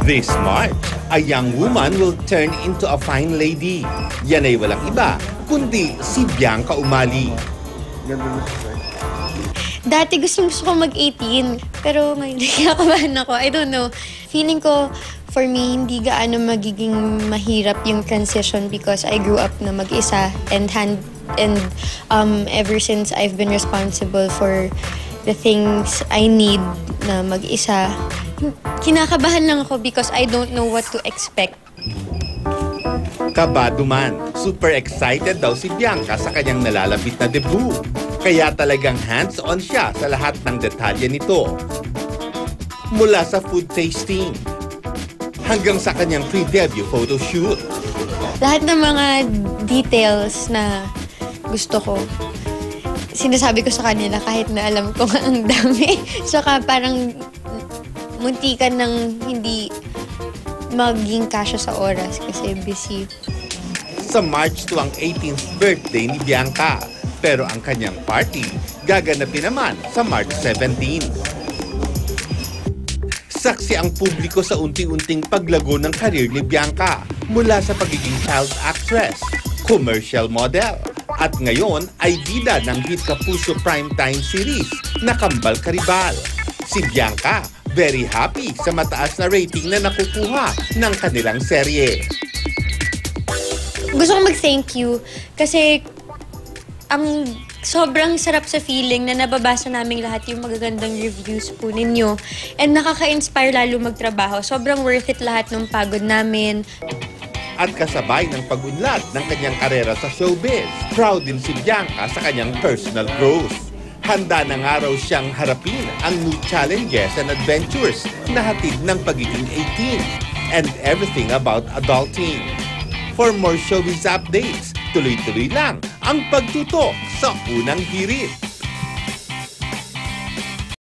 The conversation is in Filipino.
This March, a young woman will turn into a fine lady. Yan ay walang iba, kundi si Bianca Umali. Dati gusto ko mag-18, pero ngayon kinakabahan ako. I don't know. Feeling ko, for me, hindi gaano magiging mahirap yung transition because I grew up na mag-isa and ever since I've been responsible for the things I need na mag-isa, kinakabahan lang ako because I don't know what to expect. Kabado man, super excited daw si Bianca sa kanyang nalalapit na debut. Kaya talagang hands-on siya sa lahat ng detalye nito. Mula sa food tasting, hanggang sa kanyang pre-debut photoshoot. Lahat ng mga details na gusto ko, sinasabi ko sa kanila kahit na alam ko nga ang dami. Saka parang muntikan ng hindi maging kasya sa oras kasi busy. Sa March 2 ang 18th birthday ni Bianca. Pero ang kanyang party gaganapin naman sa March 17. Saksi ang publiko sa unti-unting paglago ng karir ni Bianca mula sa pagiging child actress, commercial model, at ngayon ay bida ng hit Kapuso primetime series na Kambal Karibal. Si Bianca, very happy sa mataas na rating na nakukuha ng kanilang serye. Gusto ko mag-thank you kasi ang sobrang sarap sa feeling na nababasa namin lahat yung magagandang reviews po ninyo and nakaka-inspire lalo magtrabaho. Sobrang worth it lahat ng pagod namin. At kasabay ng pag-unlad ng kanyang karera sa showbiz, proud din si Bianca sa kanyang personal growth. Handa na nga raw siyang harapin ang new challenges and adventures na hatid ng pagiging 18 and everything about adulting. For more showbiz updates, tuloy-tuloy lang ang pagtutok sa unang hirit.